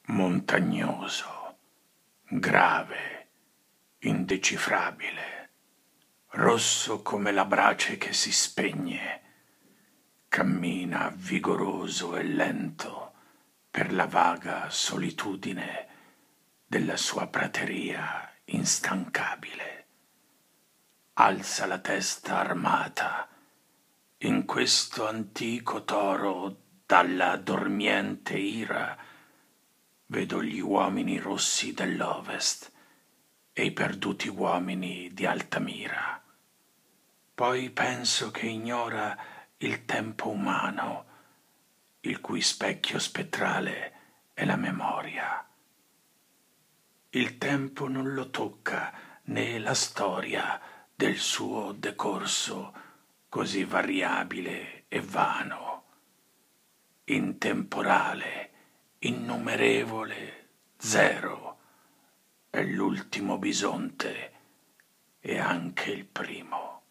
montagnoso, grave, indecifrabile, rosso come la brace che si spegne, cammina vigoroso e lento per la vaga solitudine della sua prateria instancabile. Alza la testa armata in questo antico toro dalla dormiente ira. Vedo gli uomini rossi dell'Ovest e i perduti uomini di Altamira. Poi penso che ignora il tempo umano, il cui specchio spettrale è la memoria. Il tempo non lo tocca né la storia del suo decorso così variabile e vano, intemporale, innumerevole, zero, è l'ultimo bisonte e anche il primo.